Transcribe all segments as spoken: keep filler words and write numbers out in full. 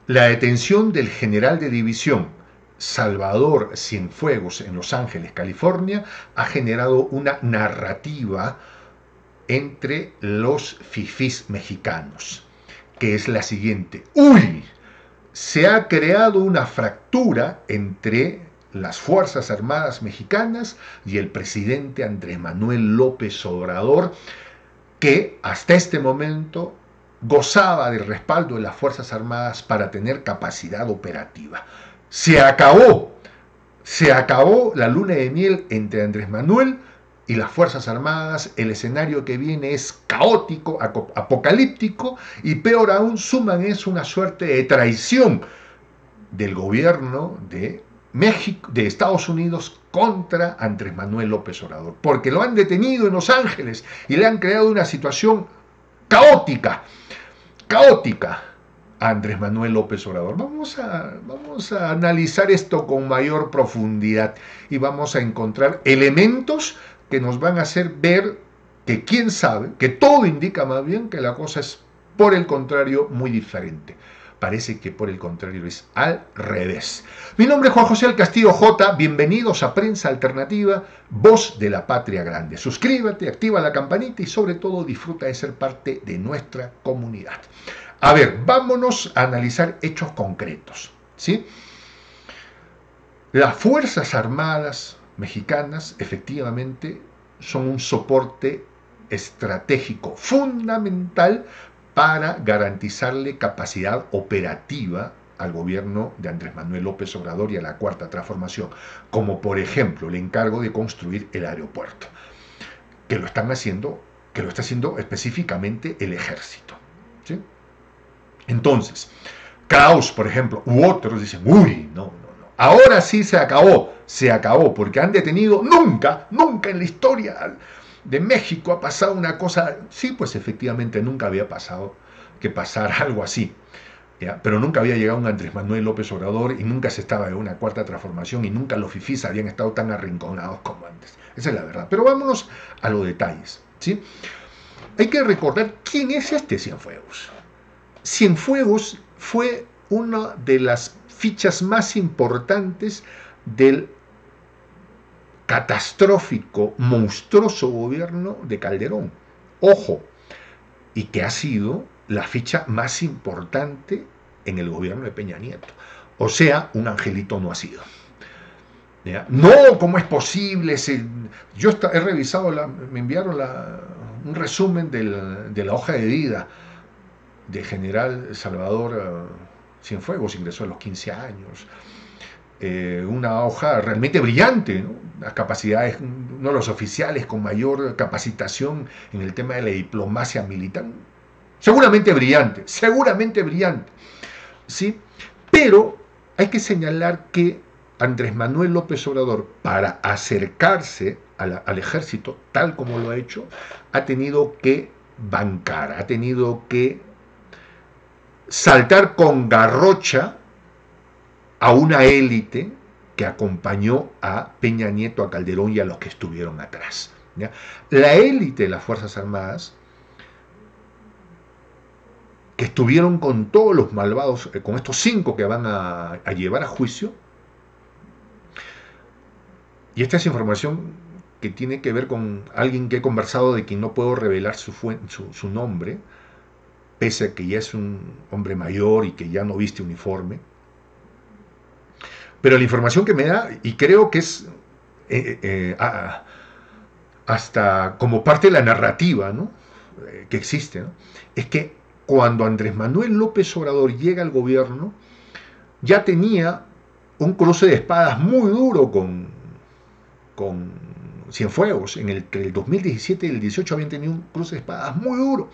La detención del general de división Salvador Cienfuegos en Los Ángeles, California, ha generado una narrativa entre los fifís mexicanos, que es la siguiente. ¡Uy! Se ha creado una fractura entre las Fuerzas Armadas mexicanas y el presidente Andrés Manuel López Obrador, que hasta este momento gozaba del respaldo de las Fuerzas Armadas para tener capacidad operativa. Se acabó, se acabó la luna de miel entre Andrés Manuel y las Fuerzas Armadas. El escenario que viene es caótico, apocalíptico, y peor aún, suman es una suerte de traición del gobierno de México, de Estados Unidos, contra Andrés Manuel López Obrador, porque lo han detenido en Los Ángeles y le han creado una situación caótica, caótica a Andrés Manuel López Obrador. Vamos a, vamos a analizar esto con mayor profundidad y vamos a encontrar elementos que nos van a hacer ver que quién sabe, que todo indica más bien que la cosa es, por el contrario, muy diferente. Parece que por el contrario es al revés. Mi nombre es Juan José del Castillo J. Bienvenidos a Prensa Alternativa, voz de la patria grande. Suscríbete, activa la campanita y sobre todo disfruta de ser parte de nuestra comunidad. A ver, vámonos a analizar hechos concretos, ¿sí? Las Fuerzas Armadas mexicanas efectivamente son un soporte estratégico fundamental para garantizarle capacidad operativa al gobierno de Andrés Manuel López Obrador y a la Cuarta Transformación, como por ejemplo el encargo de construir el aeropuerto, que lo están haciendo, que lo está haciendo específicamente el ejército, ¿sí? Entonces, Kraus, por ejemplo, u otros dicen, uy, no, no, no, ahora sí se acabó, se acabó, porque han detenido, nunca, nunca en la historia de México ha pasado una cosa. Sí, pues efectivamente nunca había pasado que pasara algo así, ¿ya? Pero nunca había llegado un Andrés Manuel López Obrador y nunca se estaba en una Cuarta Transformación y nunca los fifís habían estado tan arrinconados como antes. Esa es la verdad. Pero vámonos a los detalles, ¿sí? Hay que recordar quién es este Cienfuegos. Cienfuegos fue una de las fichas más importantes del catastrófico, monstruoso gobierno de Calderón. Ojo, y que ha sido la ficha más importante en el gobierno de Peña Nieto. O sea, un angelito no ha sido. ¿Ya? No, ¿cómo es posible? Se, yo está, he revisado, la, me enviaron la, un resumen del, de la hoja de vida de general Salvador uh, Cienfuegos, ingresó a los quince años. Eh, una hoja realmente brillante, ¿no? Las capacidades, uno de los oficiales con mayor capacitación en el tema de la diplomacia militar, seguramente brillante, seguramente brillante, ¿sí? Pero hay que señalar que Andrés Manuel López Obrador, para acercarse a la, al ejército, tal como lo ha hecho, ha tenido que bancar, ha tenido que saltar con garrocha a una élite que acompañó a Peña Nieto, a Calderón y a los que estuvieron atrás, ¿ya? La élite de las Fuerzas Armadas, que estuvieron con todos los malvados, eh, con estos cinco que van a, a llevar a juicio, y esta es información que tiene que ver con alguien que he conversado, de quien no puedo revelar su, su, su nombre, pese a que ya es un hombre mayor y que ya no viste uniforme. Pero la información que me da, y creo que es eh, eh, ah, hasta como parte de la narrativa, ¿no?, eh, que existe, ¿no?, es que cuando Andrés Manuel López Obrador llega al gobierno, ya tenía un cruce de espadas muy duro con, con Cienfuegos. En el, entre el dos mil diecisiete y el dieciocho habían tenido un cruce de espadas muy duro.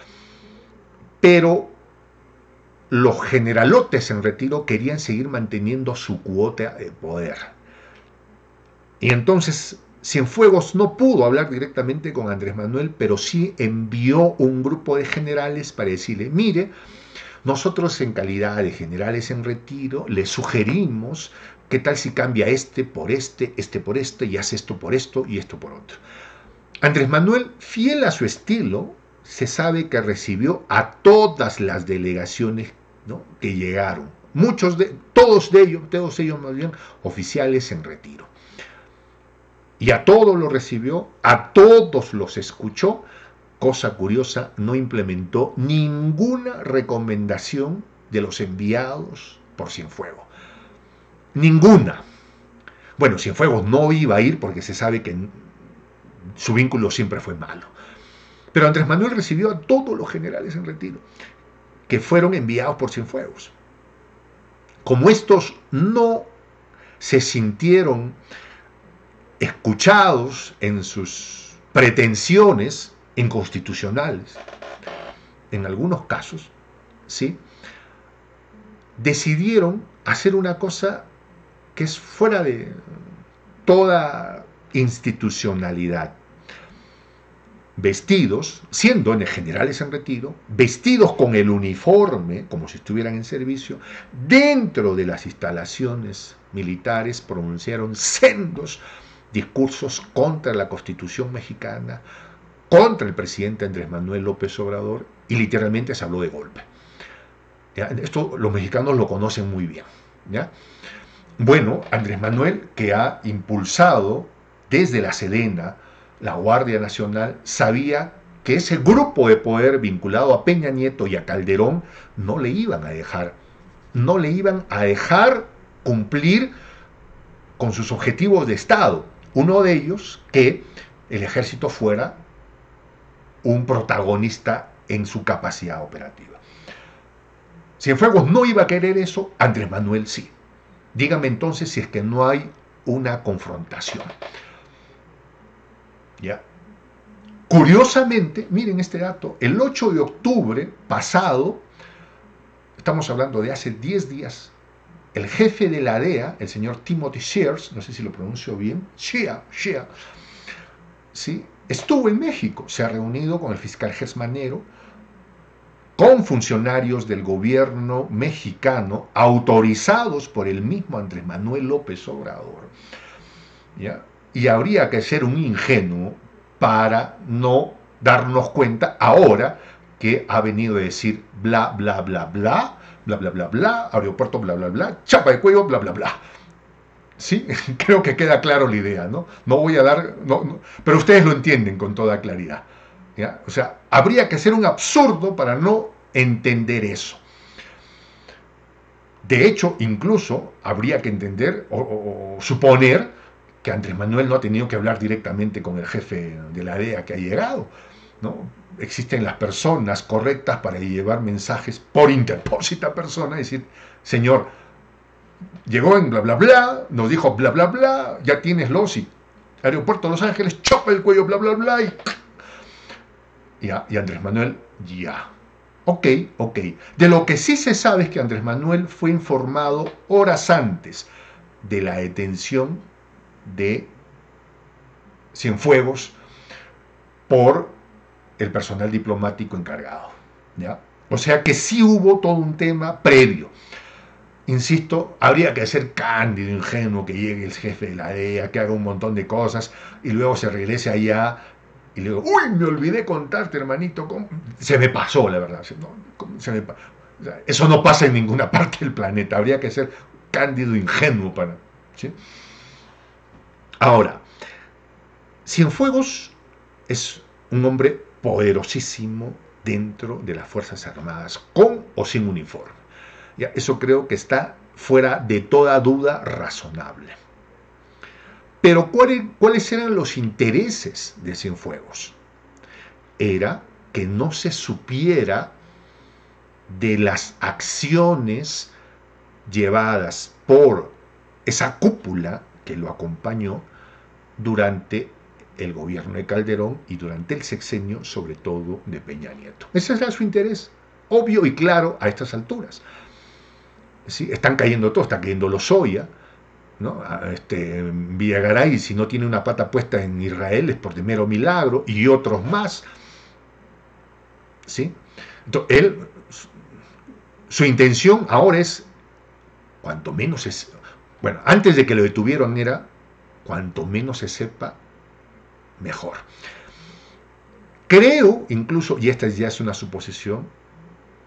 Pero los generalotes en retiro querían seguir manteniendo su cuota de poder. Y entonces Cienfuegos no pudo hablar directamente con Andrés Manuel, pero sí envió un grupo de generales para decirle, mire, nosotros en calidad de generales en retiro le sugerimos, ¿qué tal si cambia este por este, este por este, y hace esto por esto y esto por otro? Andrés Manuel, fiel a su estilo, se sabe que recibió a todas las delegaciones ¿no?, que llegaron. Muchos de, todos de ellos, todos ellos más bien, oficiales en retiro. Y a todos los recibió, a todos los escuchó. Cosa curiosa, no implementó ninguna recomendación de los enviados por Cienfuegos. Ninguna. Bueno, Cienfuegos no iba a ir porque se sabe que su vínculo siempre fue malo. Pero Andrés Manuel recibió a todos los generales en retiro que fueron enviados por Cienfuegos. Como estos no se sintieron escuchados en sus pretensiones inconstitucionales, en algunos casos, ¿sí?, decidieron hacer una cosa que es fuera de toda institucionalidad. Vestidos, siendo generales en retiro, vestidos con el uniforme, como si estuvieran en servicio, dentro de las instalaciones militares pronunciaron sendos discursos contra la Constitución mexicana, contra el presidente Andrés Manuel López Obrador, y literalmente se habló de golpe. ¿Ya? Esto los mexicanos lo conocen muy bien, ¿ya? Bueno, Andrés Manuel, que ha impulsado desde la Sedena la Guardia Nacional, sabía que ese grupo de poder vinculado a Peña Nieto y a Calderón no le iban a dejar, no le iban a dejar cumplir con sus objetivos de Estado. Uno de ellos, que el ejército fuera un protagonista en su capacidad operativa. Cienfuegos no iba a querer eso, Andrés Manuel sí. Dígame entonces si es que no hay una confrontación. ¿Ya? Curiosamente, miren este dato, el ocho de octubre pasado, estamos hablando de hace diez días, el jefe de la D E A, el señor Timothy Shears, no sé si lo pronuncio bien, Shea, Shea, ¿sí?, estuvo en México, se ha reunido con el fiscal Gersmanero, con funcionarios del gobierno mexicano, autorizados por el mismo Andrés Manuel López Obrador, ¿ya? Y habría que ser un ingenuo para no darnos cuenta ahora que ha venido a decir bla, bla, bla, bla, bla, bla, bla, bla, aeropuerto, bla, bla, bla, chapa de cuello, bla, bla, bla. ¿Sí? Creo que queda claro la idea, ¿no? No voy a dar... No, no, pero ustedes lo entienden con toda claridad, ¿ya? O sea, habría que ser un absurdo para no entender eso. De hecho, incluso habría que entender o, o, o suponer que Andrés Manuel no ha tenido que hablar directamente con el jefe de la D E A que ha llegado, ¿no? Existen las personas correctas para llevar mensajes por interpósita persona, y decir, señor, llegó en bla bla bla, nos dijo bla bla bla, ya tienes los y aeropuerto de Los Ángeles, chopa el cuello, bla bla bla, y, ya, y Andrés Manuel, ya. Ok, ok. De lo que sí se sabe es que Andrés Manuel fue informado horas antes de la detención de Cienfuegos por el personal diplomático encargado, ¿ya? O sea que sí hubo todo un tema previo. Insisto, habría que ser cándido, ingenuo, que llegue el jefe de la D E A, que haga un montón de cosas y luego se regrese allá y le digo, uy, me olvidé contarte, hermanito, ¿cómo? Se me pasó, la verdad. No, se me pa... o sea, eso no pasa en ninguna parte del planeta. Habría que ser cándido, ingenuo para... ¿sí? Ahora, Cienfuegos es un hombre poderosísimo dentro de las Fuerzas Armadas, con o sin uniforme. Ya, eso creo que está fuera de toda duda razonable. Pero ¿cuáles, cuáles eran los intereses de Cienfuegos? Era que no se supiera de las acciones llevadas por esa cúpula que lo acompañó durante el gobierno de Calderón y durante el sexenio, sobre todo, de Peña Nieto. Ese era su interés, obvio y claro a estas alturas. ¿Sí? Están cayendo todos, está cayendo Lozoya, ¿no? Este, Villagaray, si no tiene una pata puesta en Israel es por de mero milagro, y otros más. ¿Sí? Entonces, él, su intención ahora es, cuanto menos es, bueno, antes de que lo detuvieron era, cuanto menos se sepa, mejor. Creo, incluso, y esta ya es una suposición,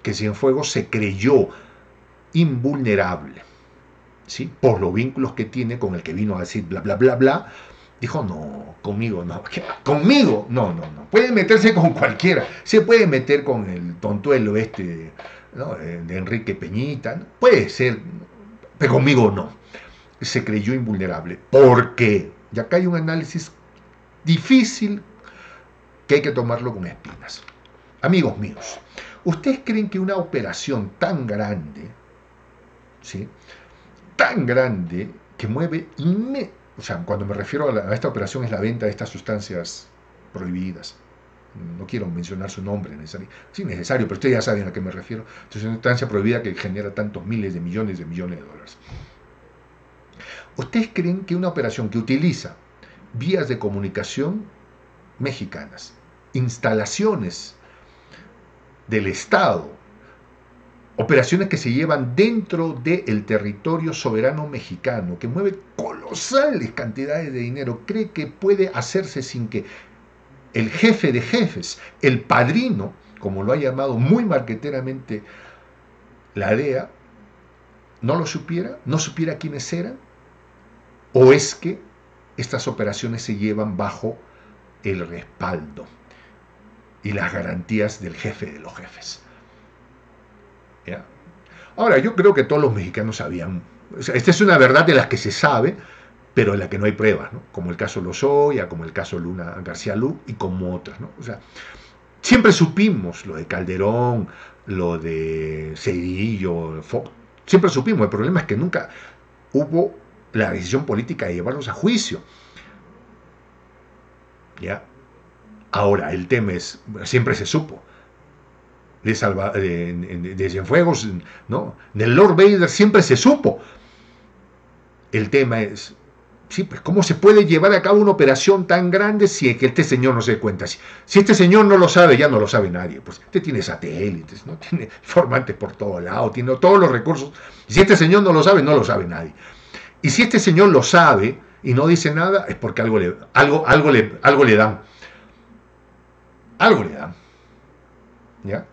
que Cienfuegos se creyó invulnerable, ¿sí? Por los vínculos que tiene con el que vino a decir bla, bla, bla, bla. Dijo, no, conmigo no, conmigo, no, no, no. Puede meterse con cualquiera, se puede meter con el tontuelo este, ¿no?, de Enrique Peñita, ¿no? Puede ser, pero conmigo no. Se creyó invulnerable. ¿Por qué? Y acá hay un análisis difícil que hay que tomarlo con espinas. Amigos míos, ¿ustedes creen que una operación tan grande, ¿sí?, tan grande, que mueve inme o sea, cuando me refiero a, la, a esta operación es la venta de estas sustancias prohibidas, no quiero mencionar su nombre necesario, sí necesario, pero ustedes ya saben a qué me refiero, es una sustancia prohibida que genera tantos miles de millones de millones de dólares. ¿Ustedes creen que una operación que utiliza vías de comunicación mexicanas, instalaciones del Estado, operaciones que se llevan dentro del territorio soberano mexicano, que mueve colosales cantidades de dinero, cree que puede hacerse sin que el jefe de jefes, el padrino, como lo ha llamado muy marqueteramente la D E A, no lo supiera, no supiera quiénes eran? ¿O es que estas operaciones se llevan bajo el respaldo y las garantías del jefe de los jefes? ¿Ya? Ahora, yo creo que todos los mexicanos sabían, o sea, esta es una verdad de las que se sabe, pero en la que no hay pruebas, ¿no? Como el caso Lozoya, como el caso Luna García Lu y como otras, ¿no? O sea, siempre supimos lo de Calderón, lo de Cedillo, Fox, siempre supimos. El problema es que nunca hubo la decisión política de llevarlos a juicio. ¿Ya? Ahora, el tema es, siempre se supo, de, Salva, de, de, de Cienfuegos, ¿no?, del Lord Vader siempre se supo. El tema es, sí, pues, ¿cómo se puede llevar a cabo una operación tan grande si es que este señor no se cuenta? Si, si este señor no lo sabe, ya no lo sabe nadie. Pues usted tiene satélites, ¿no?, tiene informantes por todo lado, tiene todos los recursos. Si este señor no lo sabe, no lo sabe nadie. Y si este señor lo sabe y no dice nada, es porque algo le, algo, algo le, algo le dan. Algo le dan. ¿Ya?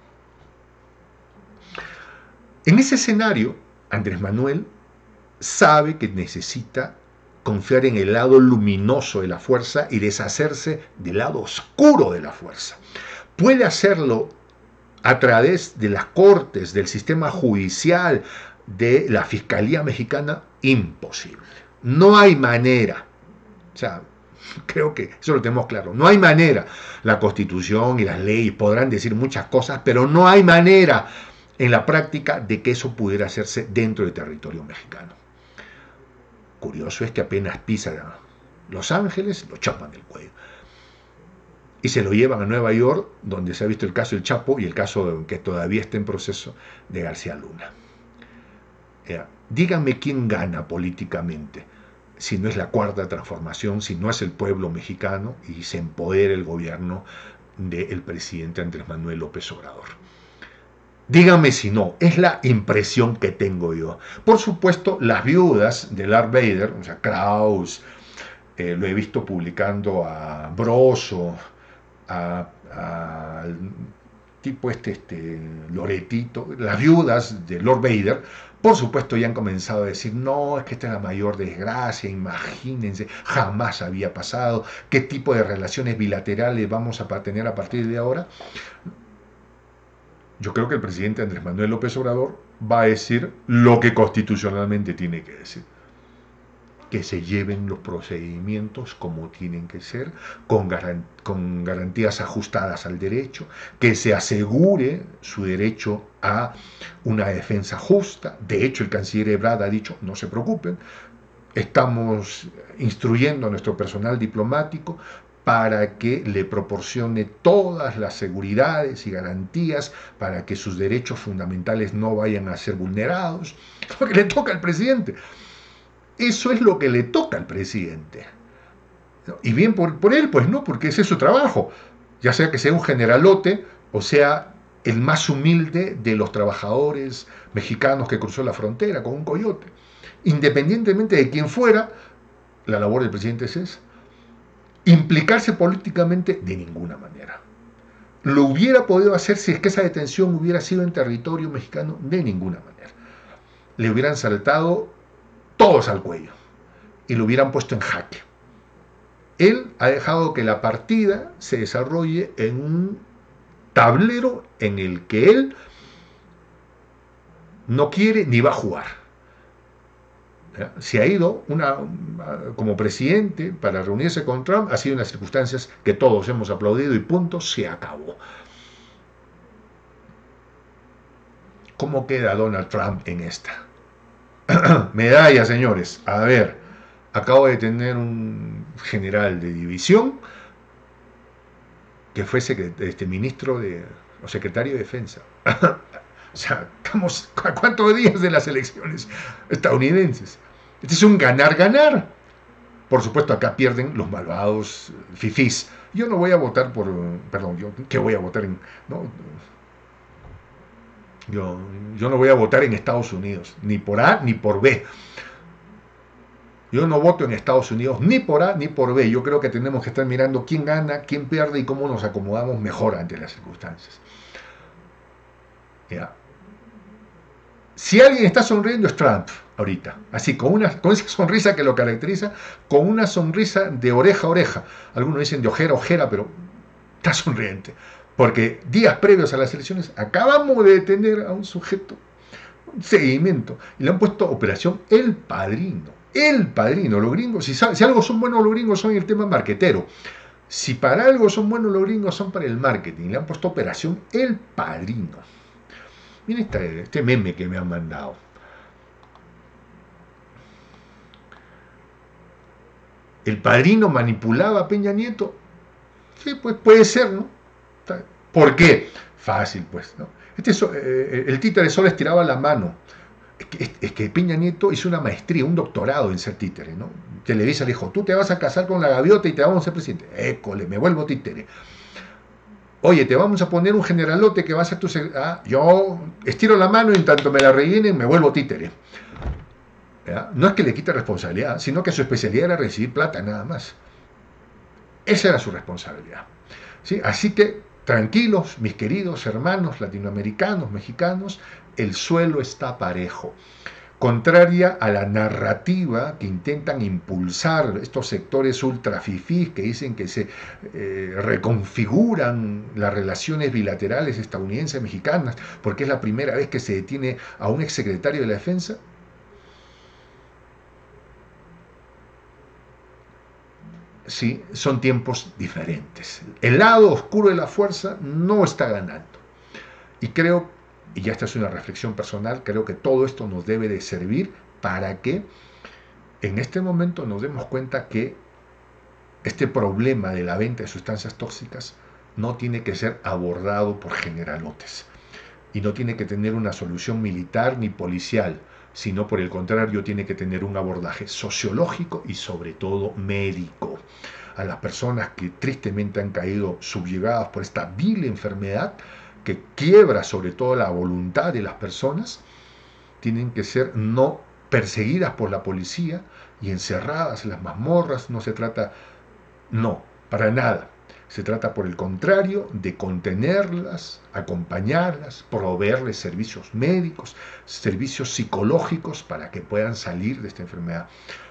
En ese escenario, Andrés Manuel sabe que necesita confiar en el lado luminoso de la fuerza y deshacerse del lado oscuro de la fuerza. Puede hacerlo a través de las cortes, del sistema judicial, de la Fiscalía Mexicana. Imposible. No hay manera. O sea, creo que eso lo tenemos claro. No hay manera. La Constitución y las leyes podrán decir muchas cosas, pero no hay manera en la práctica de que eso pudiera hacerse dentro del territorio mexicano. Curioso es que apenas pisa Los Ángeles, lo chapan del cuello. Y se lo llevan a Nueva York, donde se ha visto el caso del Chapo y el caso que todavía está en proceso de García Luna. Eh, díganme quién gana políticamente, si no es la Cuarta Transformación, si no es el pueblo mexicano y se empodera el gobierno del presidente Andrés Manuel López Obrador. Díganme si no, es la impresión que tengo yo. Por supuesto, las viudas de Darth Vader, o sea, Krauss, eh, lo he visto publicando a Broso, a, a, al tipo este, este Loretito, las viudas de Lord Vader, por supuesto ya han comenzado a decir, no, es que esta es la mayor desgracia, imagínense, jamás había pasado, qué tipo de relaciones bilaterales vamos a tener a partir de ahora. Yo creo que el presidente Andrés Manuel López Obrador va a decir lo que constitucionalmente tiene que decir. Que se lleven los procedimientos como tienen que ser, con, garant con garantías ajustadas al derecho, que se asegure su derecho a una defensa justa. De hecho, el canciller Ebrard ha dicho, no se preocupen, estamos instruyendo a nuestro personal diplomático para que le proporcione todas las seguridades y garantías para que sus derechos fundamentales no vayan a ser vulnerados. Lo que le toca al presidente. Eso es lo que le toca al presidente. Y bien por, por él, pues no, porque ese es su trabajo. Ya sea que sea un generalote, o sea, el más humilde de los trabajadores mexicanos que cruzó la frontera con un coyote. Independientemente de quién fuera, la labor del presidente es esa. Implicarse políticamente de ninguna manera. ¿Lo hubiera podido hacer si es que esa detención hubiera sido en territorio mexicano? De ninguna manera. Le hubieran saltado todos al cuello y lo hubieran puesto en jaque. Él ha dejado que la partida se desarrolle en un tablero en el que él no quiere ni va a jugar. ¿Ya? Se ha ido una, como presidente para reunirse con Trump, ha sido en las circunstancias que todos hemos aplaudido y punto, se acabó. ¿Cómo queda Donald Trump en esta? Medalla, señores. A ver, acabo de tener un general de división que fue este, ministro de, o secretario de defensa. O sea, estamos a cuántos días de las elecciones estadounidenses. Este es un ganar-ganar. Por supuesto, acá pierden los malvados fifís. Yo no voy a votar por... Perdón, yo ¿qué voy a votar en...? No, yo, yo no voy a votar en Estados Unidos, ni por A ni por B. Yo no voto en Estados Unidos ni por A ni por B. Yo creo que tenemos que estar mirando quién gana, quién pierde y cómo nos acomodamos mejor ante las circunstancias. ¿Ya? Si alguien está sonriendo es Trump ahorita, así, con, una, con esa sonrisa que lo caracteriza, con una sonrisa de oreja a oreja. Algunos dicen de ojera a ojera, pero está sonriente. Porque días previos a las elecciones acabamos de detener a un sujeto, un seguimiento, y le han puesto Operación El Padrino. El Padrino, los gringos, si, si algo son buenos los gringos son el tema marquetero. Si para algo son buenos los gringos son para el marketing. Le han puesto Operación El Padrino. Miren este, este meme que me han mandado. ¿El Padrino manipulaba a Peña Nieto? Sí, pues puede ser, ¿no? ¿Por qué? Fácil, pues, ¿no? Este, eh, el títere solo estiraba la mano. Es que, es que Peña Nieto hizo una maestría, un doctorado en ser títere, ¿no? Televisa le dijo, tú te vas a casar con la gaviota y te vamos a ser presidente. École, me vuelvo títere. Oye, te vamos a poner un generalote que va a ser tu... Ah, yo estiro la mano y en tanto me la rellenen me vuelvo títere. ¿Ya? No es que le quite responsabilidad, sino que su especialidad era recibir plata nada más. Esa era su responsabilidad. ¿Sí? Así que, tranquilos, mis queridos hermanos latinoamericanos, mexicanos, el suelo está parejo. Contraria a la narrativa que intentan impulsar estos sectores ultrafifís que dicen que se eh, reconfiguran las relaciones bilaterales estadounidenses-mexicanas porque es la primera vez que se detiene a un exsecretario de la Defensa. Sí, son tiempos diferentes. El lado oscuro de la fuerza no está ganando. Y creo que y ya esta es una reflexión personal, creo que todo esto nos debe de servir para que en este momento nos demos cuenta que este problema de la venta de sustancias tóxicas no tiene que ser abordado por generalotes y no tiene que tener una solución militar ni policial, sino por el contrario tiene que tener un abordaje sociológico y sobre todo médico. A las personas que tristemente han caído subyugadas por esta vil enfermedad, que quiebra sobre todo la voluntad de las personas, tienen que ser no perseguidas por la policía y encerradas en las mazmorras. No se trata, no, para nada. Se trata por el contrario de contenerlas, acompañarlas, proveerles servicios médicos, servicios psicológicos para que puedan salir de esta enfermedad.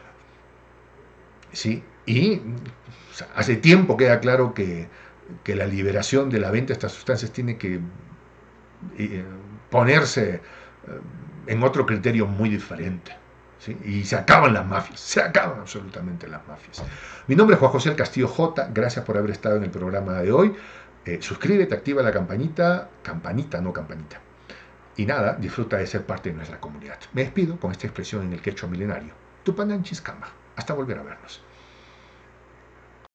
¿Sí? Y o sea, hace tiempo queda claro que que la liberación de la venta de estas sustancias tiene que eh, ponerse eh, en otro criterio muy diferente, ¿sí? Y se acaban las mafias, se acaban absolutamente las mafias. Mi nombre es Juan José El Castillo J, gracias por haber estado en el programa de hoy. Eh, suscríbete, activa la campanita, campanita, no campanita. Y nada, disfruta de ser parte de nuestra comunidad. Me despido con esta expresión en el quechua milenario. Tupananchis Kama. Hasta volver a vernos.